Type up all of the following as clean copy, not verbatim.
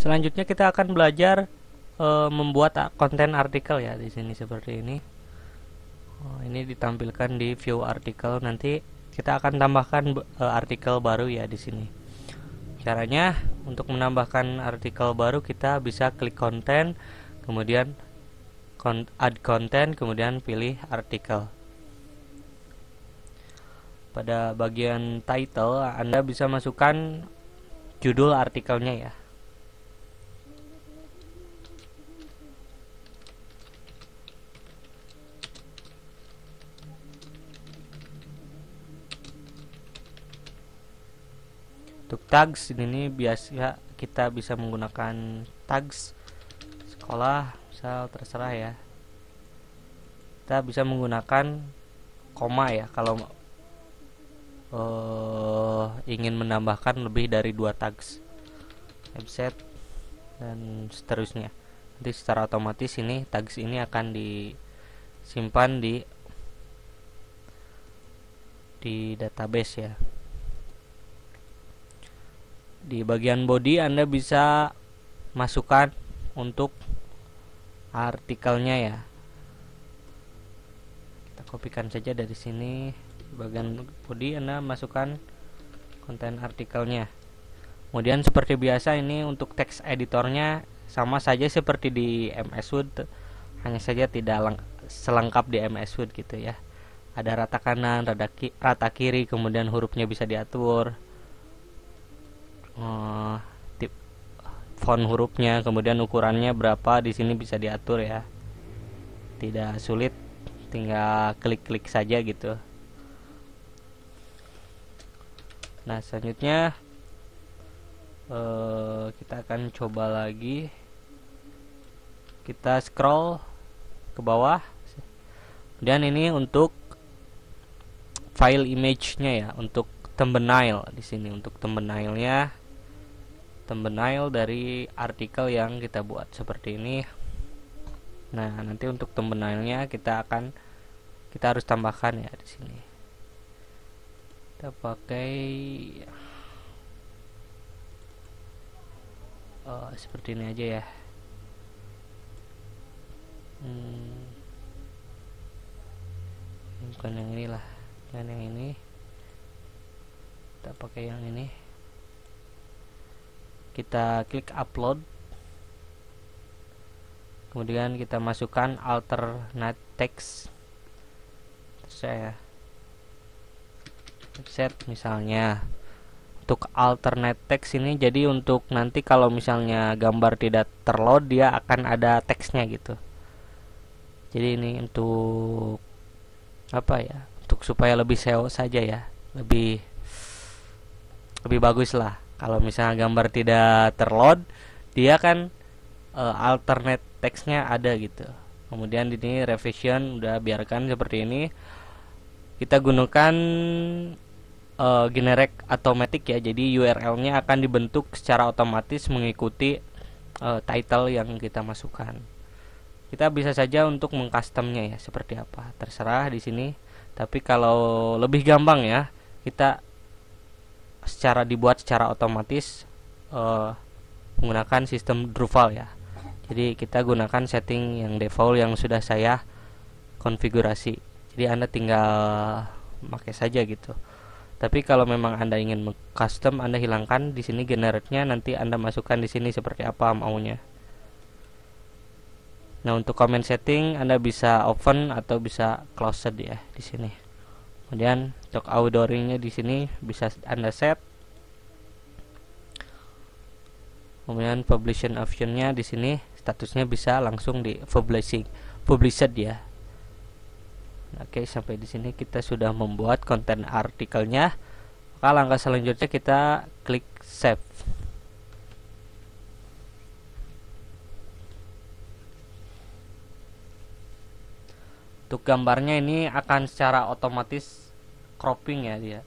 Selanjutnya kita akan belajar membuat konten artikel ya di sini seperti ini. Ini ditampilkan di view artikel. Nanti kita akan tambahkan artikel baru ya di sini. Caranya untuk menambahkan artikel baru kita bisa klik konten, kemudian add content, kemudian pilih artikel. Pada bagian title Anda bisa masukkan judul artikelnya ya. Untuk tags ini biasa kita bisa menggunakan tags sekolah, misal terserah ya. Kita bisa menggunakan koma ya kalau ingin menambahkan lebih dari 2 tags, website dan seterusnya. Nanti secara otomatis ini tags ini akan disimpan di database ya. Di bagian body Anda bisa masukkan untuk artikelnya ya. Kita kopikan saja dari sini. Di bagian body Anda masukkan konten artikelnya. Kemudian seperti biasa ini untuk text editornya sama saja seperti di MS Word, hanya saja tidak selengkap di MS Word gitu ya. Ada rata kanan, rata kiri, kemudian hurufnya bisa diatur. Tip font hurufnya, kemudian ukurannya berapa di sini bisa diatur ya. Tidak sulit, tinggal klik-klik saja gitu. Nah, selanjutnya kita akan coba lagi. Kita scroll ke bawah. Dan ini untuk file image-nya ya, untuk thumbnail di sini. Untuk thumbnail-nya, thumbnail dari artikel yang kita buat seperti ini. Nah, nanti untuk thumbnailnya kita harus tambahkan ya di sini. Kita pakai seperti ini aja ya. Bukan yang inilah, dan yang ini kita pakai yang ini. Kita klik upload, kemudian kita masukkan alternate text. Saya set misalnya untuk alternate text ini, jadi untuk nanti kalau misalnya gambar tidak terload dia akan ada teksnya gitu. Jadi ini untuk apa ya, untuk supaya lebih SEO saja ya, lebih bagus lah. Kalau misalnya gambar tidak terload, dia kan alternate text-nya ada gitu. Kemudian di sini revision udah biarkan seperti ini. Kita gunakan generate automatic ya. Jadi URL-nya akan dibentuk secara otomatis mengikuti title yang kita masukkan. Kita bisa saja untuk mengcustomnya ya, seperti apa terserah di sini. Tapi kalau lebih gampang ya, kita dibuat secara otomatis menggunakan sistem Drupal ya. Jadi kita gunakan setting yang default yang sudah saya konfigurasi. Jadi Anda tinggal pakai saja gitu. Tapi kalau memang Anda ingin custom, Anda hilangkan di sini generate-nya, nanti Anda masukkan di sini seperti apa maunya. Nah, untuk comment setting Anda bisa open atau bisa closed ya di sini. Kemudian untuk outdooring-nya di sini bisa Anda set. Kemudian publishing option-nya di sini statusnya bisa langsung di published ya. Oke, sampai di sini kita sudah membuat konten artikelnya. Maka langkah selanjutnya kita klik save. Untuk gambarnya ini akan secara otomatis cropping ya dia.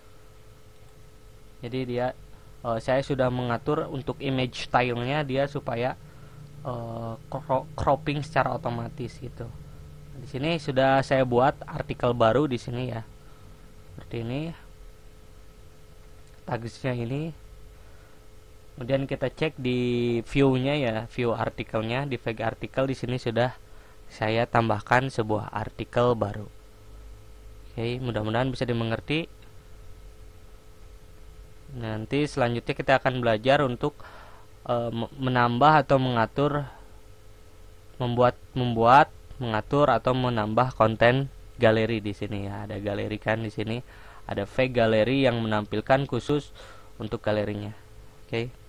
Jadi dia saya sudah mengatur untuk image style-nya dia supaya cropping secara otomatis gitu. Di sini sudah saya buat artikel baru di sini ya. Seperti ini. Tagsnya ini Kemudian kita cek di view-nya ya, view artikelnya, di flag artikel di sini sudah saya tambahkan sebuah artikel baru. Oke, mudah-mudahan bisa dimengerti. Nanti selanjutnya kita akan belajar untuk menambah atau mengatur, mengatur atau menambah konten galeri di sini ya. Ada galeri kan di sini. Ada fake galeri yang menampilkan khusus untuk galerinya. Oke.